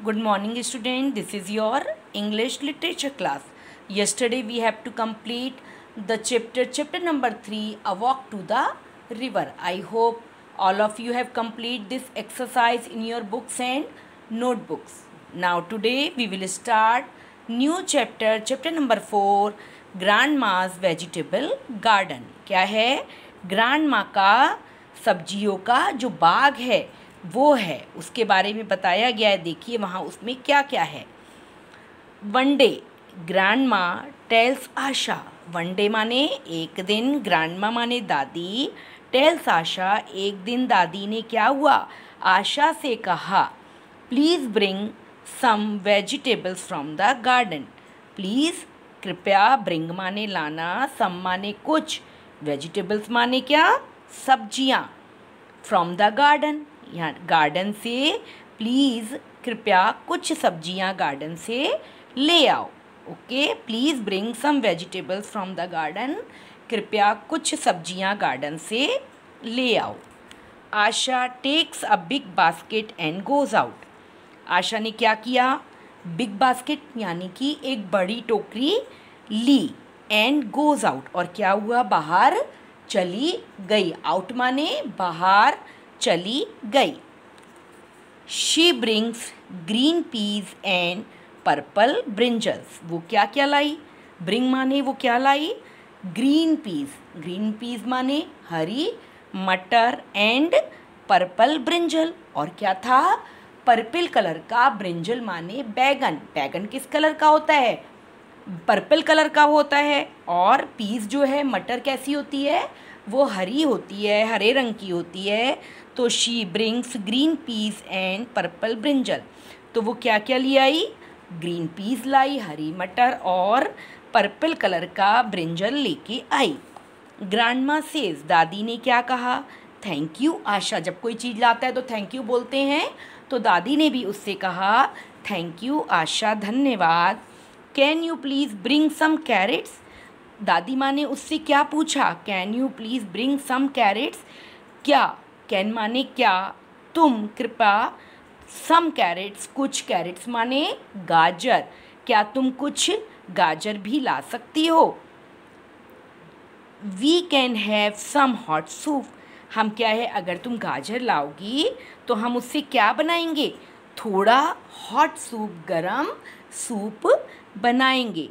Good morning, student. This is your English literature class. Yesterday we have to complete the chapter number 3, A Walk to the River. I hope all of you have complete this exercise in your books and notebooks. Now today we will start new chapter number 4, Grandma's Vegetable Garden. क्या है? Grandma का सब्जियों का जो बाग है वो है, उसके बारे में बताया गया है. देखिए वहाँ उसमें क्या क्या है. One day grandma tells Asha. One day माने एक दिन, ग्रैंडमा माने दादी, टेल्स आशा एक दिन दादी ने क्या हुआ, आशा से कहा, please bring some vegetables from the garden. Please कृपया, ब्रिंग माने लाना, सम माने कुछ, वेजिटेबल्स माने क्या, सब्जियाँ, फ्रॉम द गार्डन यहाँ गार्डन से, प्लीज़ कृपया कुछ सब्जियाँ गार्डन से ले आओ. Okay, please bring some vegetables from the garden. कृपया कुछ सब्जियाँ गार्डन से ले आओ. Asha takes a big basket and goes out. Asha ने क्या किया, बिग बास्केट यानी कि एक बड़ी टोकरी ली, एंड गोज़ आउट और क्या हुआ, बाहर चली गई. आउट माने बाहर चली गई. She brings green peas and purple brinjals. वो क्या क्या लाई, ब्रिंग माने वो क्या लाई, ग्रीन पीज. ग्रीन पीज माने हरी मटर, एंड पर्पल ब्रिंजल और क्या था, पर्पल कलर का ब्रिंजल माने बैगन. बैगन किस कलर का होता है, पर्पल कलर का होता है. और पीस जो है, मटर कैसी होती है, वो हरी होती है, हरे रंग की होती है. तो she brings green peas and purple brinjal. तो वो क्या क्या ले आई, ग्रीन पीस लाई, हरी मटर और पर्पल कलर का ब्रिंजल लेके आई. ग्रैंडमा सेज, दादी ने क्या कहा, थैंक यू आशा. जब कोई चीज़ लाता है तो थैंक यू बोलते हैं, तो दादी ने भी उससे कहा, थैंक यू आशा, धन्यवाद. Can you please bring some carrots. दादी माँ ने उससे क्या पूछा, can you please bring some carrots. क्या, कैन माने क्या, तुम कृपया, सम कैरेट्स कुछ, कैरेट्स माने गाजर, क्या तुम कुछ गाजर भी ला सकती हो. We can have some hot soup. हम क्या है, अगर तुम गाजर लाओगी तो हम उससे क्या बनाएंगे, थोड़ा हॉट सूप, गरम सूप बनाएंगे.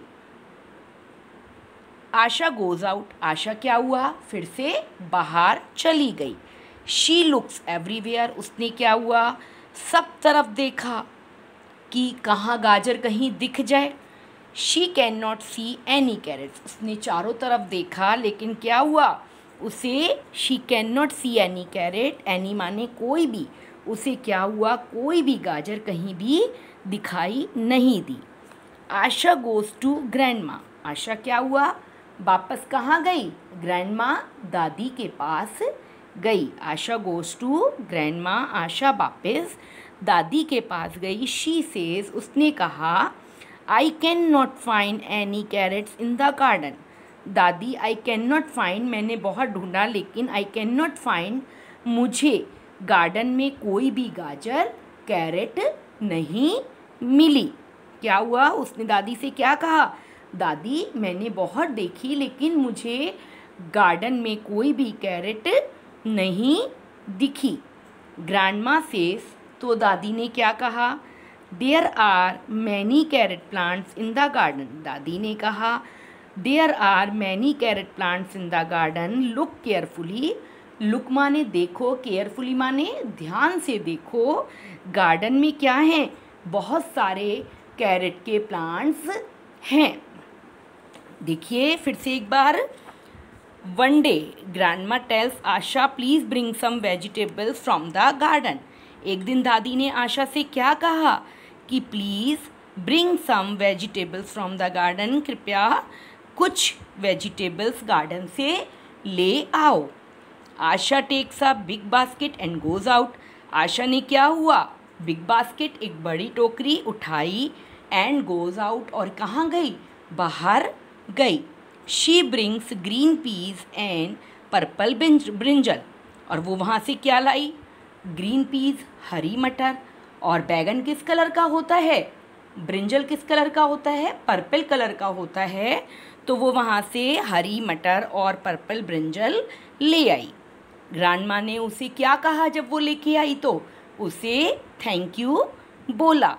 आशा गोज़ आउट. आशा क्या हुआ, फिर से बाहर चली गई. She looks everywhere. उसने क्या हुआ, सब तरफ देखा कि कहाँ गाजर कहीं दिख जाए. She can not see any carrots. उसने चारों तरफ देखा लेकिन क्या हुआ, उसे she can not see any carrot, any माने कोई भी, उसे क्या हुआ, कोई भी गाजर कहीं भी दिखाई नहीं दी. Asha goes to grandma. Asha क्या हुआ, वापस कहाँ गई, ग्रैंडमा दादी के पास गई. Asha goes to grandma. Asha वापस दादी के पास गई. शी सेज, उसने कहा, I can not find any carrots in the garden. दादी, आई कैन नॉट फाइंड, मैंने बहुत ढूंढा लेकिन आई कैन नॉट फाइंड, मुझे गार्डन में कोई भी गाजर, कैरेट नहीं मिली. क्या हुआ, उसने दादी से क्या कहा, दादी मैंने बहुत देखी लेकिन मुझे गार्डन में कोई भी कैरेट नहीं दिखी. ग्रैंडमा सेज, तो दादी ने क्या कहा, there are many carrot plants in the garden. दादी ने कहा, there are many carrot plants in the garden. Look carefully. Look माने देखो, केयरफुली माने ध्यान से देखो. गार्डन में क्या है, बहुत सारे कैरेट के प्लांट्स हैं. देखिए फिर से एक बार. One day grandma tells Asha, please bring some vegetables from the garden. एक दिन दादी ने आशा से क्या कहा कि please bring some vegetables from the garden. कृपया कुछ वेजिटेबल्स गार्डन से ले आओ. Asha takes a big basket and goes out. Asha ने क्या हुआ, बिग बास्केट एक बड़ी टोकरी उठाई, एंड गोज़ आउट और कहाँ गई, बाहर गई. She brings green peas and purple brinjal. और वो वहाँ से क्या लाई, ग्रीन पीज हरी मटर और बैगन किस कलर का होता है, ब्रिंजल किस कलर का होता है, पर्पल कलर का होता है। तो वो वहाँ से हरी मटर और पर्पल ब्रिंजल ले आई। ग्रैंडमा ने उसे क्या कहा जब वो लेके आई, तो उसे थैंक यू बोला।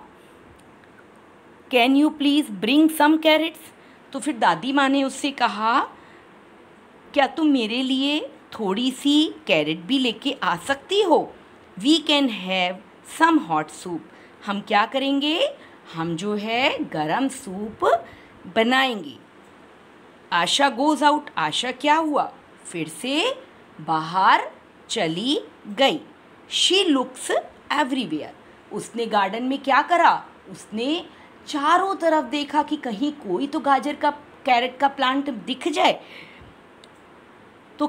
Can you please bring some carrots. तो फिर दादी माँ ने उससे कहा, क्या तुम मेरे लिए थोड़ी सी कैरेट भी लेके आ सकती हो। We can have some hot soup. हम क्या करेंगे, हम जो है गरम सूप बनाएंगे। आशा गोज़ आउट। आशा क्या हुआ, फिर से बाहर चली गई। She looks everywhere. उसने गार्डन में क्या करा, उसने चारों तरफ देखा कि कहीं कोई तो गाजर का कैरेट का प्लांट दिख जाए। तो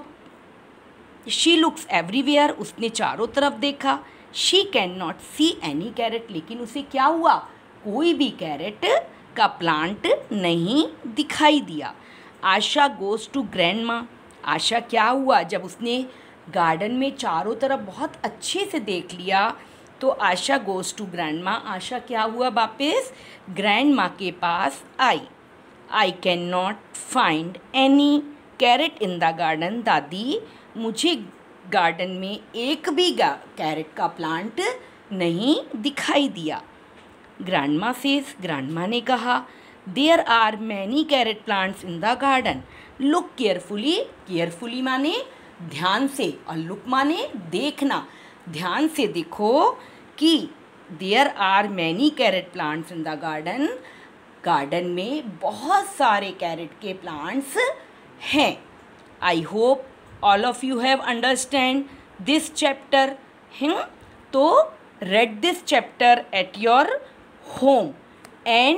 शी लुक्स एवरीवेयर, उसने चारों तरफ देखा। She can not see any carrot. लेकिन उसे क्या हुआ, कोई भी कैरेट का प्लांट नहीं दिखाई दिया। Asha goes to grandma. Asha क्या हुआ, जब उसने गार्डन में चारों तरफ बहुत अच्छे से देख लिया, तो Asha goes to grandma. Asha क्या हुआ, वापस ग्रैंडमा के पास आई। I can not find any carrot in the garden. दादी, मुझे गार्डन में एक भी कैरेट का प्लांट नहीं दिखाई दिया। Grandma says. ग्रैंडमा ने कहा, there are many carrot plants in the garden. Look carefully. Carefully माने ध्यान से, और लुक माने देखना। ध्यान से देखो कि there are many carrot plants in the garden. Garden में बहुत सारे कैरेट के प्लांट्स हैं। I hope all of you have understand this chapter. तो read this chapter at your home and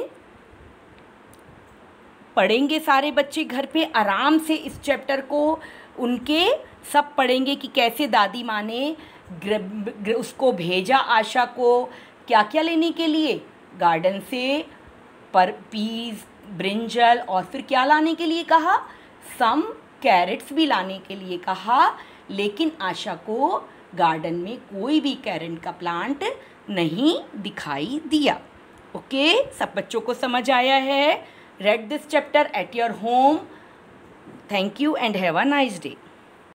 पढ़ेंगे सारे बच्चे घर पे आराम से इस चैप्टर को। उनके सब पढ़ेंगे कि कैसे दादी माँ ने उसको भेजा, आशा को क्या क्या लेने के लिए, गार्डन से पीस, ब्रिंजल, और फिर क्या लाने के लिए कहा, सम कैरेट्स भी लाने के लिए कहा। लेकिन आशा को गार्डन में कोई भी कैरेट का प्लांट नहीं दिखाई दिया। ओके, सब बच्चों को समझ आया है। Read this chapter at your home. Thank you and have a nice day.